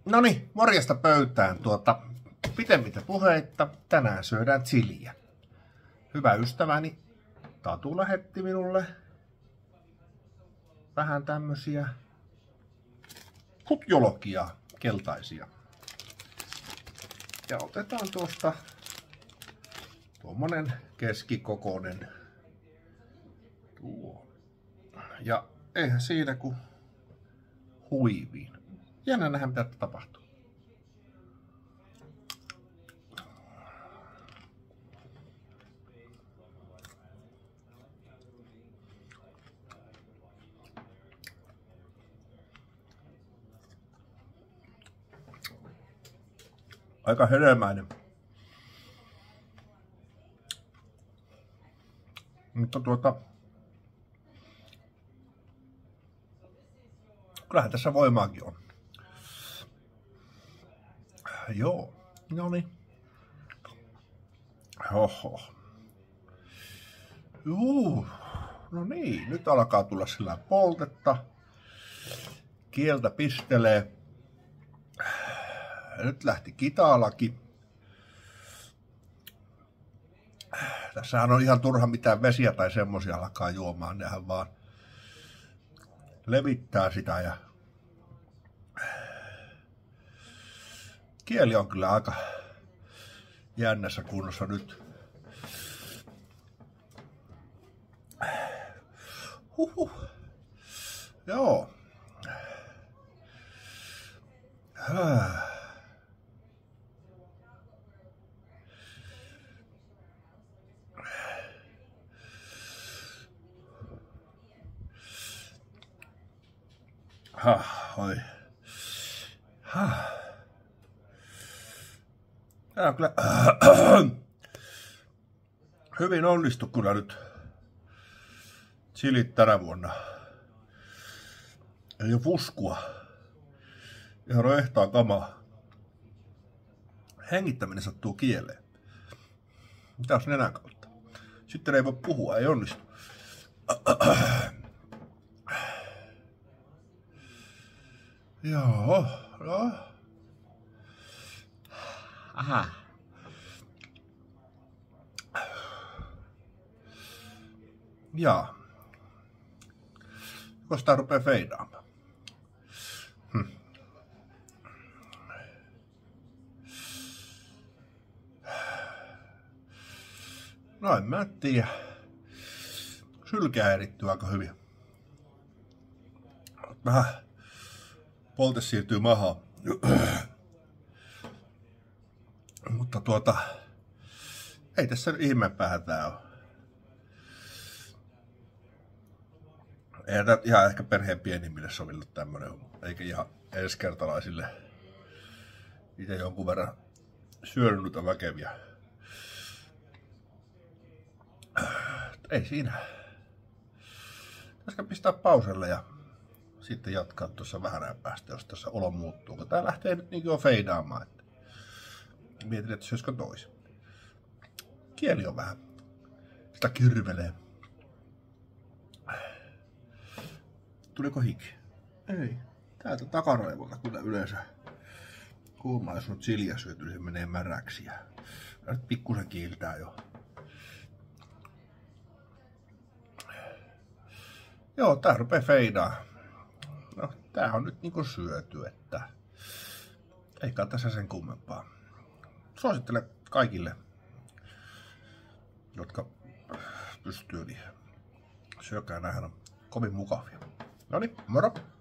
Noniin, morjesta pöytään. Pitemmittä puheitta, tänään syödään chiliä. Hyvä ystäväni Tatu lähetti minulle vähän tämmösiä hutjolokia, keltaisia. Ja otetaan tuosta tuommoinen keskikokoinen tuo. Ja eihän siinä kuin huiviin. Jännä nähdä mitä tapahtuu. Aika hedelmäinen. Mutta kyllähän tässä voimaakin on. Joo, noniin. Oho. Juu, no niin, nyt alkaa tulla sillä poltetta. Kieltä pistelee. Nyt lähti kitaalakin. Tässähän on ihan turha mitään vesiä tai semmosia alkaa juomaan. Nehän vaan levittää sitä ja kieli on kyllä aika jännässä kunnossa nyt. Joo. Oi. Tää on kyllä hyvin onnistu kyllä nyt chilit tänä vuonna. Ei oo fuskua. Ihan rehtaa kamaa. Hengittäminen sattuu kieleen. Mitäs nenän kautta? Sitten ei voi puhua, ei onnistu. Joo, no. Aha. Jaa. Joko sitä rupee feidaamaan? No en mä tiedä. Sylkeä erittyy aika hyvin. Vähän polte siirtyy mahaan. Mutta ei tässä ihmeempää hätää ole. Ei tämä ihan ehkä perheen pienimmille sovilla tämmönen, eikä ihan ensikertalaisille. Itse jonkun verran syönyt noita väkeviä. Ei siinä. Pitäisikö pistää pauselle ja sitten jatkaa tuossa vähän ajan päästä, jos tässä olo muuttuu. Kun tää lähtee nyt niin jo feidaamaan. Että mietin, että syöskö toisin. Kieli on vähän. Sitä kirvelee. Tuliko hiki? Ei. Täältä takaraivolta kyllä yleensä kuumaa, jos on chiliä syöty, niin se menee märäksi. Ja nyt pikkusen kiiltää jo. Joo, tää rupee feidaa. No, tää on nyt niinku syöty, että eikä tässä sen kummempaa. Suosittelen kaikille, jotka pystyy, niin syökää, nämähän on kovin mukavia. Noniin, moro!